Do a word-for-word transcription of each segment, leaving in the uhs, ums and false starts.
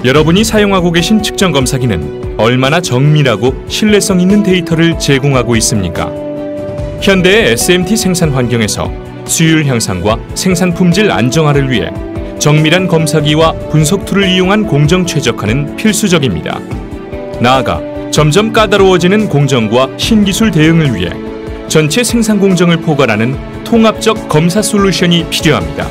여러분이 사용하고 계신 측정 검사기는 얼마나 정밀하고 신뢰성 있는 데이터를 제공하고 있습니까? 현대의 에스엠티 생산 환경에서 수율 향상과 생산 품질 안정화를 위해 정밀한 검사기와 분석 툴을 이용한 공정 최적화는 필수적입니다. 나아가 점점 까다로워지는 공정과 신기술 대응을 위해 전체 생산 공정을 포괄하는 통합적 검사 솔루션이 필요합니다.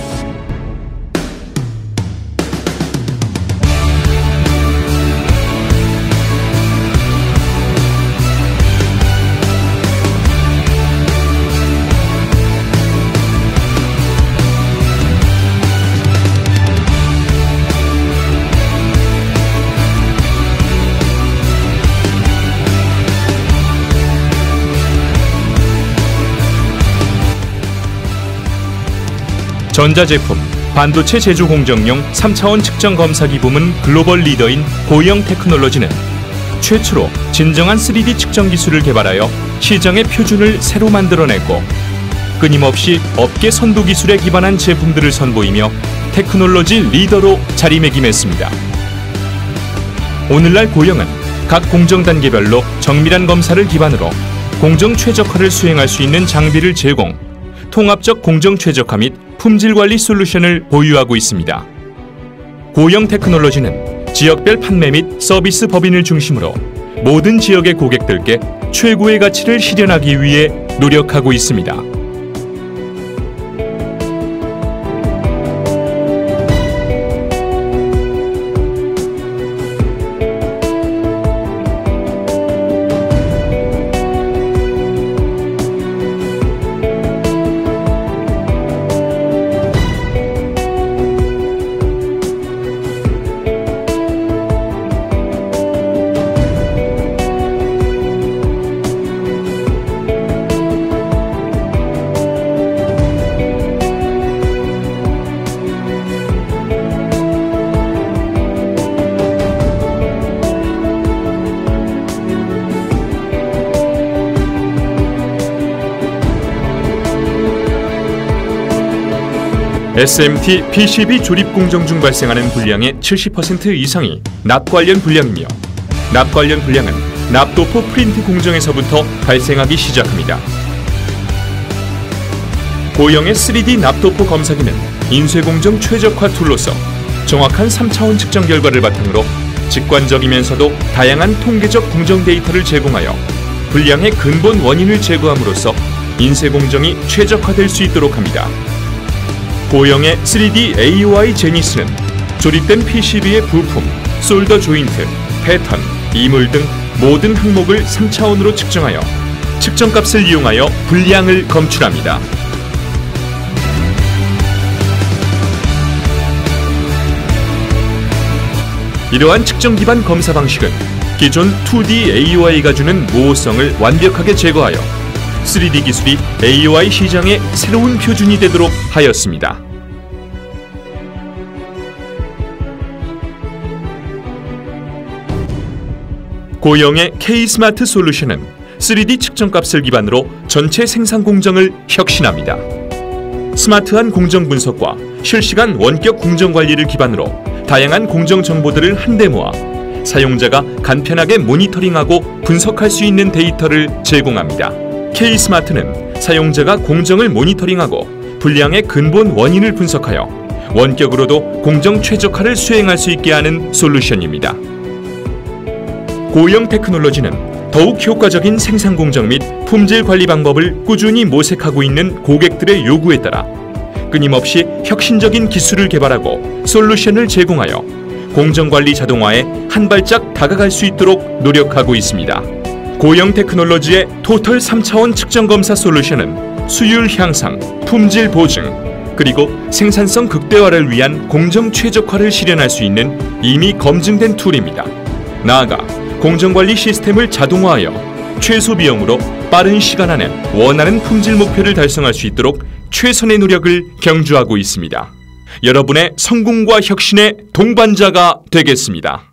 전자제품, 반도체 제조 공정용 삼 차원 측정 검사기 부문 글로벌 리더인 고영 테크놀로지는 최초로 진정한 쓰리디 측정 기술을 개발하여 시장의 표준을 새로 만들어냈고 끊임없이 업계 선도 기술에 기반한 제품들을 선보이며 테크놀로지 리더로 자리매김했습니다. 오늘날 고영은 각 공정 단계별로 정밀한 검사를 기반으로 공정 최적화를 수행할 수 있는 장비를 제공, 통합적 공정 최적화 및 품질 관리 솔루션을 보유하고 있습니다. 고영 테크놀로지는 지역별 판매 및 서비스 법인을 중심으로 모든 지역의 고객들께 최고의 가치를 실현하기 위해 노력하고 있습니다. 에스엠티 피시비 조립 공정 중 발생하는 불량의 칠십 퍼센트 이상이 납 관련 불량이며 납 관련 불량은 납도포 프린트 공정에서부터 발생하기 시작합니다. 고영의 쓰리디 납도포 검사기는 인쇄공정 최적화 툴로서 정확한 삼 차원 측정 결과를 바탕으로 직관적이면서도 다양한 통계적 공정 데이터를 제공하여 불량의 근본 원인을 제거함으로써 인쇄공정이 최적화될 수 있도록 합니다. 고영의 쓰리디 에이오아이 제니스는 조립된 피시비의 부품, 솔더 조인트, 패턴, 이물 등 모든 항목을 삼 차원으로 측정하여 측정값을 이용하여 불량을 검출합니다. 이러한 측정 기반 검사 방식은 기존 투디 에이오아이가 주는 모호성을 완벽하게 제거하여 쓰리디 기술이 에이오아이 시장의 새로운 표준이 되도록 하였습니다. 고영의 K-스마트 솔루션은 쓰리디 측정값을 기반으로 전체 생산 공정을 혁신합니다. 스마트한 공정 분석과 실시간 원격 공정 관리를 기반으로 다양한 공정 정보들을 한데 모아 사용자가 간편하게 모니터링하고 분석할 수 있는 데이터를 제공합니다. K-스마트는 사용자가 공정을 모니터링하고 불량의 근본 원인을 분석하여 원격으로도 공정 최적화를 수행할 수 있게 하는 솔루션입니다. 고영 테크놀로지는 더욱 효과적인 생산 공정 및 품질 관리 방법을 꾸준히 모색하고 있는 고객들의 요구에 따라 끊임없이 혁신적인 기술을 개발하고 솔루션을 제공하여 공정관리 자동화에 한 발짝 다가갈 수 있도록 노력하고 있습니다. 고영 테크놀로지의 토털 삼 차원 측정 검사 솔루션은 수율 향상, 품질 보증, 그리고 생산성 극대화를 위한 공정 최적화를 실현할 수 있는 이미 검증된 툴입니다. 나아가 공정관리 시스템을 자동화하여 최소 비용으로 빠른 시간 안에 원하는 품질 목표를 달성할 수 있도록 최선의 노력을 경주하고 있습니다. 여러분의 성공과 혁신의 동반자가 되겠습니다.